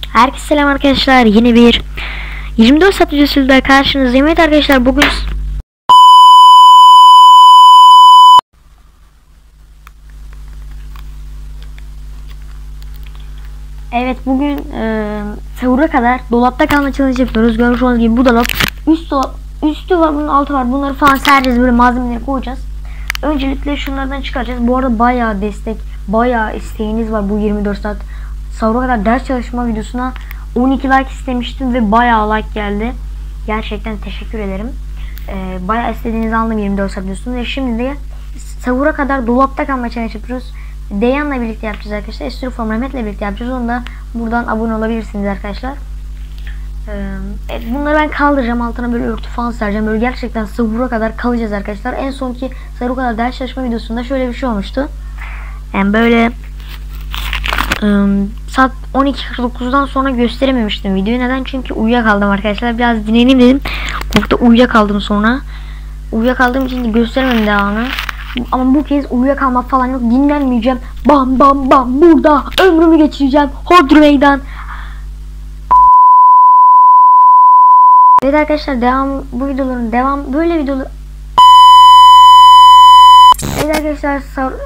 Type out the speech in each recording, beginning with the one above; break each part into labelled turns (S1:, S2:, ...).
S1: Herkese selam arkadaşlar. Yeni bir 24 saat videosuyla karşınızdayım. Evet arkadaşlar, bugün sahura kadar dolapta kalma challenge yapıyoruz. Görmüş olduğunuz gibi bu dolap üstü var, bunun altı var. Bunları falan sereceğiz, böyle malzemeleri koyacağız. Öncelikle şunlardan çıkaracağız. Bu arada bayağı destek, bayağı isteğiniz var bu 24 saat sahura kadar ders çalışma videosuna. 12 like istemiştim ve bayağı like geldi. Gerçekten teşekkür ederim. Bayağı istediğinizi anladım 24 saat videosunu. Ve şimdi de sahura kadar dolapta kalma challenge yapıyoruz. Deyan'la birlikte yapacağız arkadaşlar. Estürü Form Mehmet'le birlikte yapacağız. Onu da buradan abone olabilirsiniz arkadaşlar. Bunları ben kaldıracağım. Altına böyle örtü falan sereceğim. Böyle gerçekten sahura kadar kalacağız arkadaşlar. En sonki sahura kadar ders çalışma videosunda şöyle bir şey olmuştu. Yani böyle saat 12.49'dan sonra gösterememiştim videoyu. Neden? Çünkü uyuyakaldım arkadaşlar. Biraz dinleneyim dedim. Burada uyuyakaldım sonra. Uyuyakaldığım için de gösteremedim devamını. Ama bu kez uyuyakalmak falan yok. Dinlenmeyeceğim. Bam bam bam burada ömrümü geçireceğim. Hodri meydan. Evet arkadaşlar, bu videoların devam böyle videolar. Evet arkadaşlar,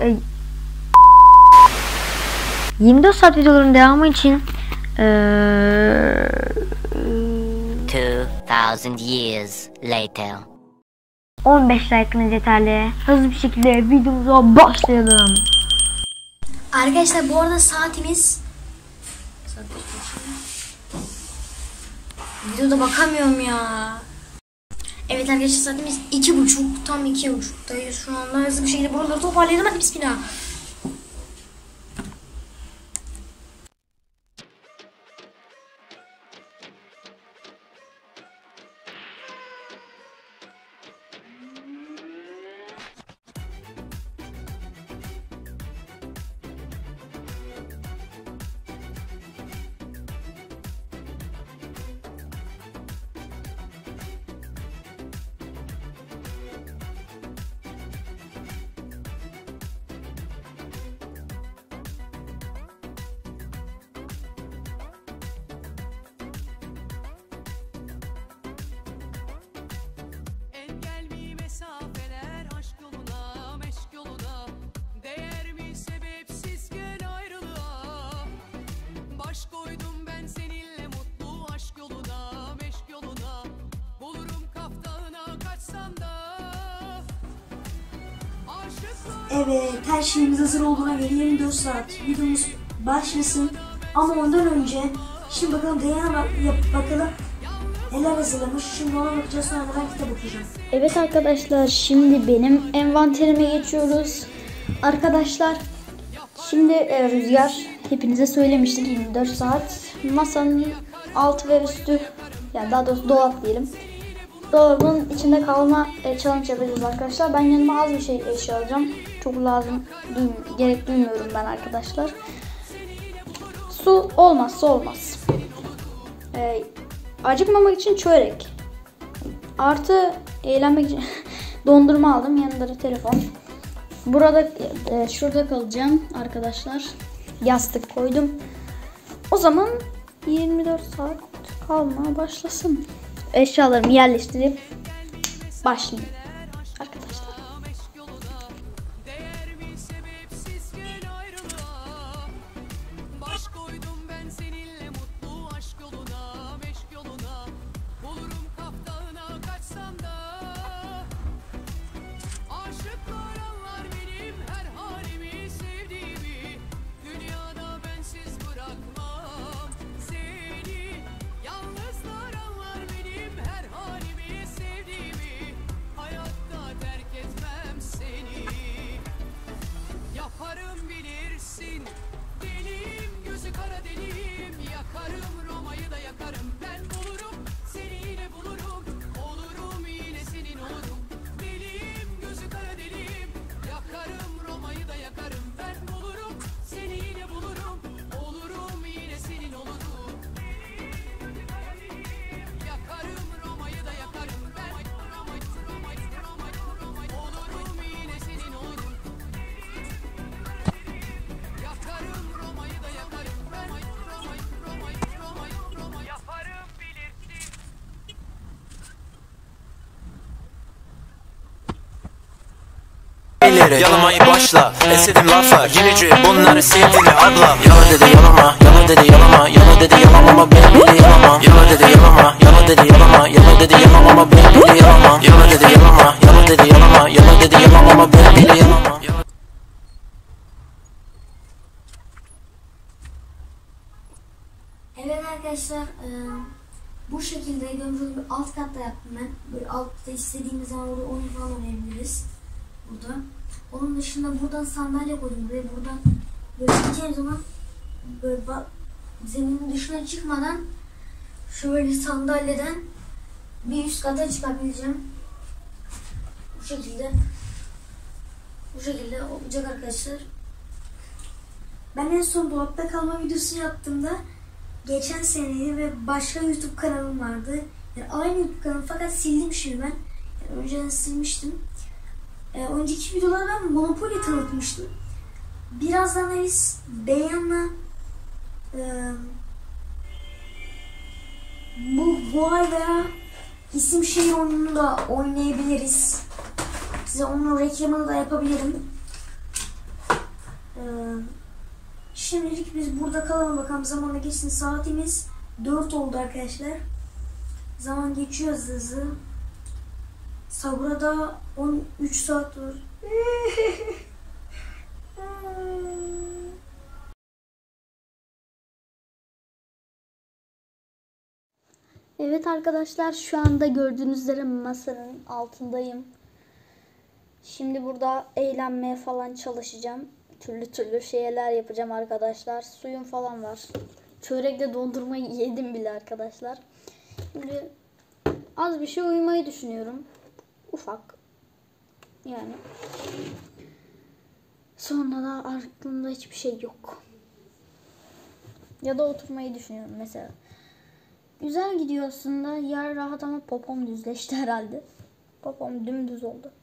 S1: 24 saat videoların devamı için
S2: 2000 years later.
S1: 15 like'ınız yeterli. Hızlı bir şekilde videomuza başlayalım.
S3: Arkadaşlar bu arada saatimiz videoda bakamıyorum ya. Evet arkadaşlar, saatimiz 2.30, tam 2.30'dayız şu anda. Hızlı bir şekilde buraları toparlayalım, hadi bismillah. Evet, her şeyimiz hazır olduğuna göre 24 saat videomuz başlasın. Ama ondan önce şimdi bakalım bakalım neler hazırlamış. Şimdi ona bakacağız, sonra ben kitap okuyacağım.
S4: Evet arkadaşlar, şimdi benim envanterime geçiyoruz. Arkadaşlar şimdi Rüzgar hepinize söylemiştik, 24 saat masanın altı ve üstü, yani daha doğrusu dolap diyelim. Dolabın içinde kalma challenge yapacağız arkadaşlar. Ben yanıma az bir şey eşya alacağım. Çok lazım, gerek duymuyorum ben arkadaşlar. Su olmazsa olmaz. Acıkmamak için çörek. Artı eğlenmek için dondurma aldım. Yanında da telefon. Burada şurada kalacağım arkadaşlar. Yastık koydum. O zaman 24 saat kalmaya başlasın. Eşyalarımı yerleştirip başlayayım arkadaşlar.
S5: göre yalamayı başla. Esedim laflar gerici bunları sevdiğini abla. Yala dedi yalama, yala dedi yalama, yala dedi yalama ama ben bile yalamam. Yala dedi yalama, yala dedi yalama, yala dedi yalama ama ben bile yalamam. Yala dedi yalama, yala dedi yalama, yala dedi yalama ama ben bile yalamam.
S3: Evet arkadaşlar, bu şekilde görmüş olduğunuz bir alt katta yaptım ben. Böyle altta istediğimiz zaman orada oyun falan oynayabiliriz. Burada. Onun dışında buradan sandalye koydum ve buradan böyle gideceğim zaman böyle zeminin dışına çıkmadan şöyle sandalyeden bir üst kata çıkabileceğim. Bu şekilde olacak arkadaşlar. Ben en son dolapta kalma videosu yaptığımda geçen seneydi ve başka YouTube kanalım vardı. Yani aynı YouTube kanalı fakat sildim şimdi ben. Yani önceden silmiştim. Önceki videolarda ben Monopoly tanıtmıştım. Birazdan da biz Beyan'la bu ay veya isim şehir oyununu da oynayabiliriz. Size onun reklamını da yapabilirim. Şimdilik biz burada kalalım bakalım, zamanla geçsin. Saatimiz 4 oldu arkadaşlar. Zaman geçiyor hızlı hızlı. Sahura da 13 saat var.
S4: Evet arkadaşlar, şu anda gördüğünüz üzere masanın altındayım. Şimdi burada eğlenmeye falan çalışacağım. Türlü şeyler yapacağım arkadaşlar. Suyum falan var. Çörekle dondurmayı yedim bile arkadaşlar. Şimdi az bir şey uyumayı düşünüyorum. Ufak. Yani. Sonra da aklımda hiçbir şey yok. Ya da oturmayı düşünüyorum mesela. Güzel gidiyor aslında. Yer rahat ama popom düzleşti herhalde. Popom dümdüz oldu.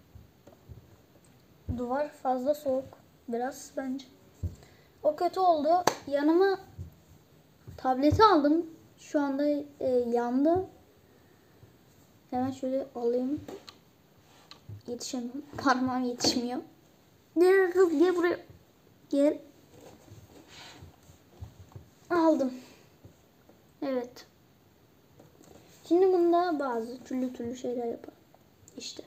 S4: Duvar fazla soğuk. Biraz bence. O kötü oldu. Yanıma tableti aldım. Şu anda yandı. Hemen şöyle alayım. Yetişemiyorum. Parmağım yetişmiyor. Gel kız, gel buraya. Gel. Aldım. Evet. Şimdi bunda bazı türlü şeyler yapalım. İşte.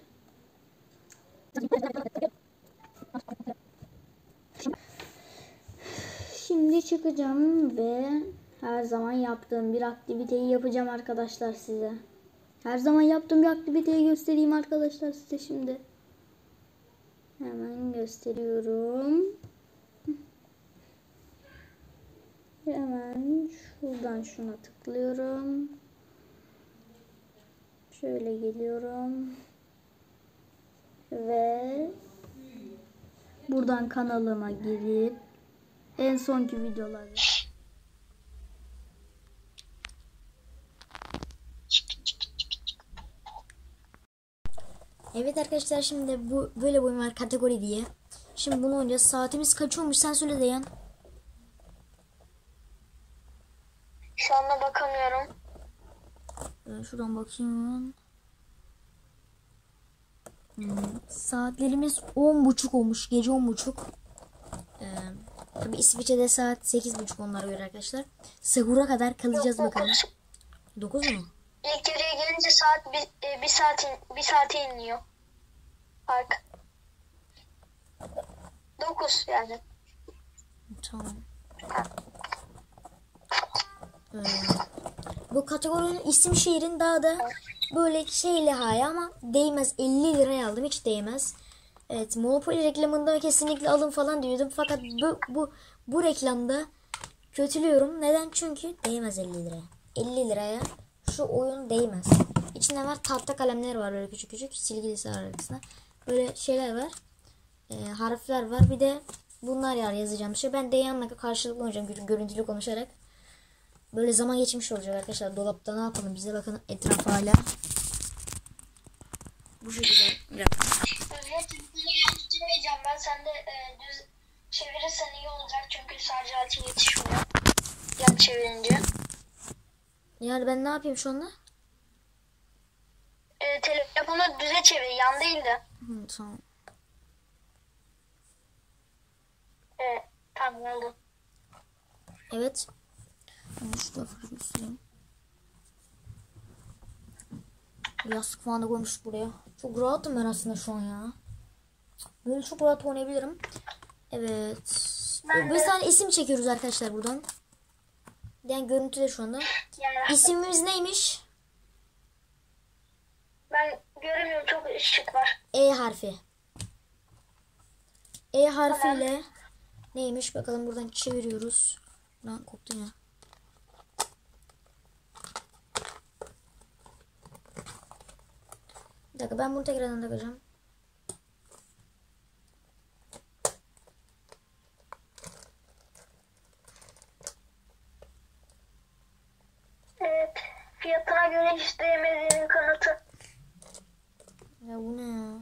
S4: Şimdi çıkacağım ve her zaman yaptığım bir aktiviteyi yapacağım arkadaşlar size. Her zaman yaptığım bir aktiviteyi göstereyim arkadaşlar size şimdi. Hemen gösteriyorum. Hemen şuradan şuna tıklıyorum. Şöyle geliyorum. Ve buradan kanalıma girip en sonki videoları.
S1: Evet arkadaşlar, şimdi bu böyle oyun var, kategori diye. Şimdi bunu oynayacağız. Saatimiz kaç olmuş sen söyle Dayan.
S6: Şu anda bakamıyorum.
S1: Şuradan bakayım. Saatlerimiz 10.30 olmuş. Gece 10.30. Tabii İsviçre'de saat 8.30 onlara göre arkadaşlar. Sahura kadar kalacağız bakalım. 9 mu?
S6: İlk geriye gelince saat bir saate inliyor. Fark. 9 yani.
S1: Tamam. Bu kategorinin isim şehrin daha da böyle şeyle haya ama değmez. 50 liraya aldım, hiç değmez. Evet, Monopoly reklamında kesinlikle alın falan diyordum fakat bu reklamda kötülüyorum. Neden? Çünkü değmez 50 liraya. 50 liraya şu oyun değmez. İçinde var, tahta kalemler var böyle küçük küçük, silgilisi arasında. Böyle şeyler var. Harfler var. Bir de bunlar yazacağım şey. Ben Deyan'la karşılıklı oynayacağım görüntülü konuşarak. Böyle zaman geçmiş olacak arkadaşlar. Dolapta ne yapalım bize, bakın etrafa hala. Bu şekilde.
S6: Tutmayacağım ben, sen de düz çevirirsen iyi olacak çünkü sadece altı yetişmiyor. Yan çevirince.
S1: Yani ben ne yapayım şu anda?
S6: Telefonu düze çevir, yan değil de.
S1: Tamam.
S6: Evet. Tamam oldu.
S1: Evet. Ben şu tarafı göstereyim. Yastık falan da koymuştuk buraya. Çok rahatım ben aslında şu an ya. Böyle çok rahat oynayabilirim. Evet. Bir tane isim çekiyoruz arkadaşlar buradan. Yani görüntüde şu anda.
S6: Yani
S1: İsmimiz neymiş?
S6: ben göremiyorum, çok ışık var.
S1: E harfi. E harfiyle neymiş bakalım, buradan çeviriyoruz. Lan koptu ya. Bir dakika, ben bunu tekrardan takacağım.
S6: Evet. Fiyatına göre hiç değmediğinin kanıtı.
S1: Ya bu ne ya?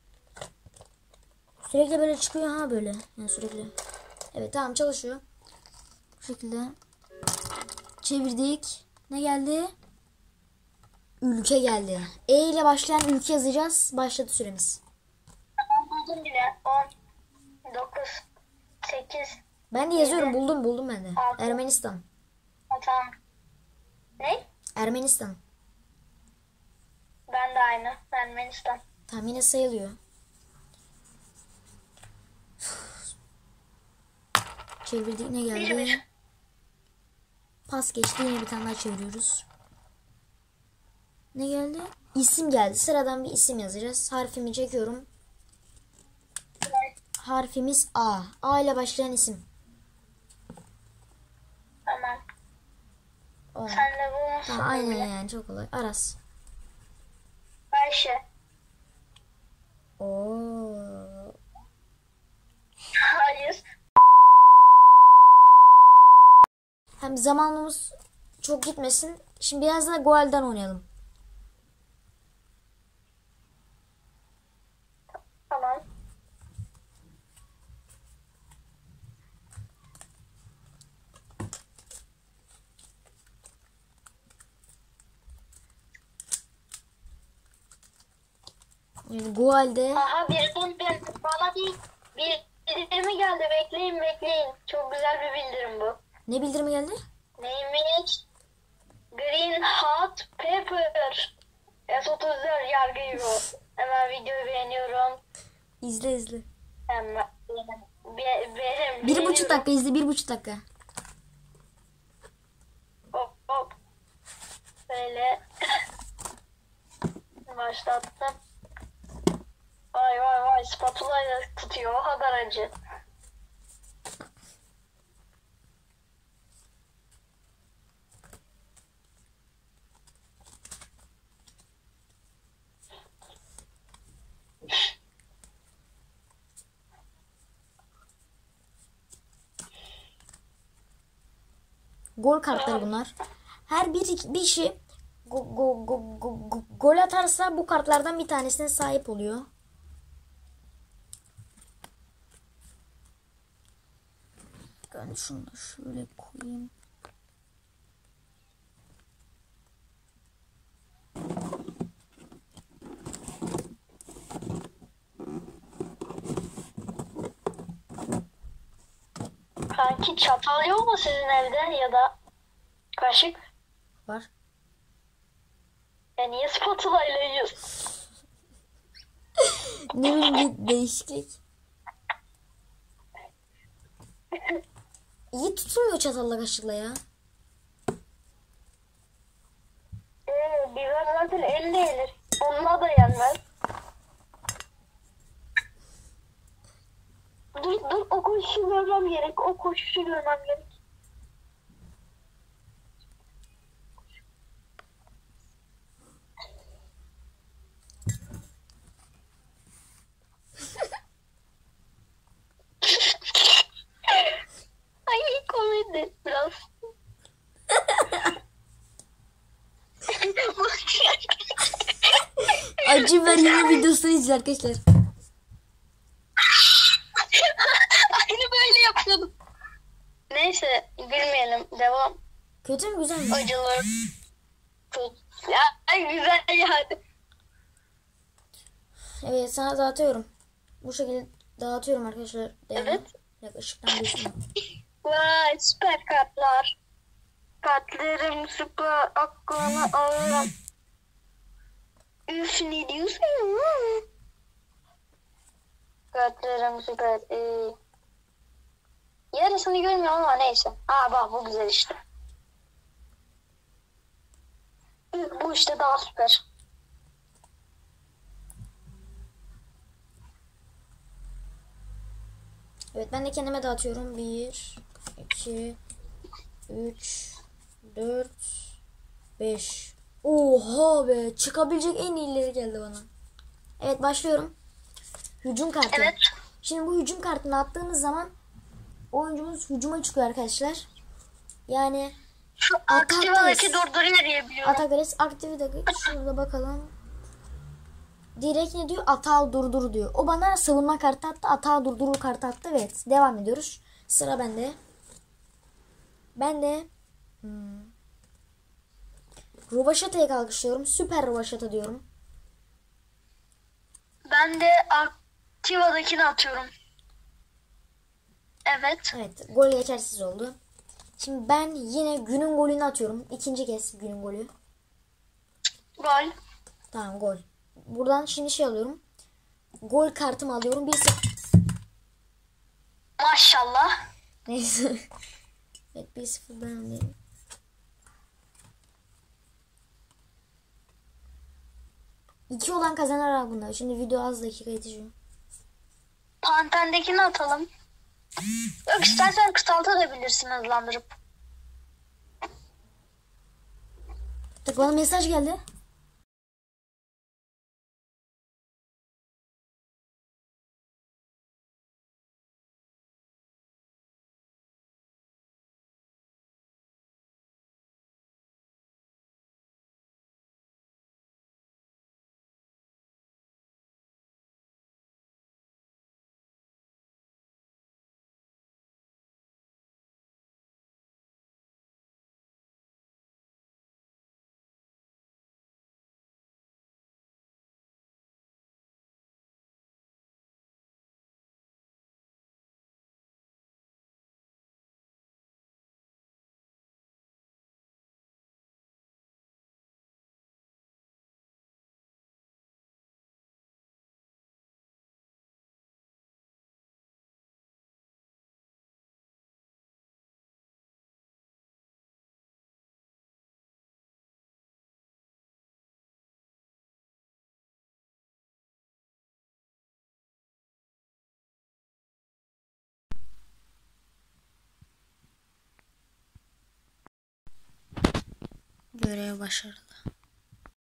S1: Sürekli böyle çıkıyor ha, böyle. Yani sürekli. Evet tamam, çalışıyor. Bu şekilde. Çevirdik. Ne geldi? Ülke geldi. E ile başlayan ülke yazacağız. Başladı süremiz.
S6: Buldum bile. 10, 9, 8.
S1: Ben de yazıyorum. Buldum ben de.
S6: Altı.
S1: Ermenistan.
S6: Tamam. Ne?
S1: Ermenistan.
S6: Ben de aynı. Ermenistan.
S1: Tamam, yine sayılıyor. Çevirdik, ne geldi?
S6: Bir.
S1: Pas geçti, yine bir tane daha çeviriyoruz. Ne geldi? İsim geldi. Sıradan bir isim yazacağız. Harfimi çekiyorum. Harfimiz A. A ile başlayan isim.
S6: Tamam.
S1: O.
S6: Sen de bulmuşsun.
S1: Tamam, aynen yani, çok kolay. Aras.
S6: Ayşe.
S1: Oo.
S6: Hayır.
S1: Hem zamanımız çok gitmesin. Şimdi biraz daha Goal'den oynayalım.
S6: Tamam.
S1: Yani Goal'de
S6: Aha bir bana bir bildirimi geldi. Bekleyin. Çok güzel bir bildirim bu.
S1: ne bildirimi geldi?
S6: Neymiş? Green Hot Pepper. S34 yargı bu. Hemen videoyu beğeniyorum.
S1: İzle.
S6: Hemen benim
S1: 1,5 dakika izle, 1,5 dakika.
S6: Hop. Böyle başlattım. Vay spatula ile tutuyor, o kadar acı.
S1: Gol kartları bunlar. Her bir kişi gol atarsa bu kartlardan bir tanesine sahip oluyor. Ben şunu da şöyle koyayım.
S6: Kanki çatal yok mu sizin evde ya da kaşık?
S1: Var.
S6: Ya niye spatula ile yiyorsun?
S1: Ne bileyim, bir değişiklik. İyi tutulmuyor çatalla kaşıkla ya.
S6: Biber zaten elle yenir. Onunla da yenmez. Dur o koşuşu görmem gerek. Ay komedi biraz.
S1: Acı ver yeni videosunu izle arkadaşlar.
S6: Aynı böyle yapıyordum. Neyse gülmeyelim. Devam.
S1: Kötü mü, güzel mi?
S6: Acılar. Çok. Ya güzel yani.
S1: Evet, sana dağıtıyorum. Bu şekilde dağıtıyorum arkadaşlar.
S6: Evet.
S1: Bir dakika ışıktan düştüm.
S6: Vay süper kartlar. Kartlarım süper aklına alırım. Üf ne diyorsun? Kartlarım süper. Yarısını görmüyorum ama neyse. Aa bak bu güzel işte. Bu işte daha süper.
S1: Evet ben de kendime dağıtıyorum. 1, 2, 3, 4, 5. Oha be, çıkabilecek en iyileri geldi bana. Evet başlıyorum. Hücum kartı.
S6: Evet.
S1: Şimdi bu hücum kartını attığımız zaman oyuncumuz hücuma çıkıyor arkadaşlar. Yani
S6: Şu aktivadaki durduruyor diye biliyorum.
S1: Atagares aktivite, şurada bakalım. Direkt ne diyor? Atağı durdur diyor. O bana savunma kartı attı. Atağı durdurur kartı attı. Evet. Devam ediyoruz. Sıra bende. Ben de Rovaşata'ya kalkışıyorum. Süper Rovaşata diyorum.
S6: Ben de aktivadakini atıyorum. Evet.
S1: Evet. Gol geçersiz oldu. Şimdi ben yine günün golünü atıyorum. İkinci kez günün golü.
S6: Gol.
S1: Tamam gol. Buradan şimdi şey alıyorum. Gol kartımı alıyorum.
S6: Maşallah.
S1: Neyse. Evet 1-0 ben alayım. İki olan kazanır abi bunlar. Şimdi video az dakika yetişiyor.
S6: Panten'dekini atalım. Yok istersen kısaltabilirsin hızlandırıp.
S1: Bak bana mesaj geldi. Görev başarılı.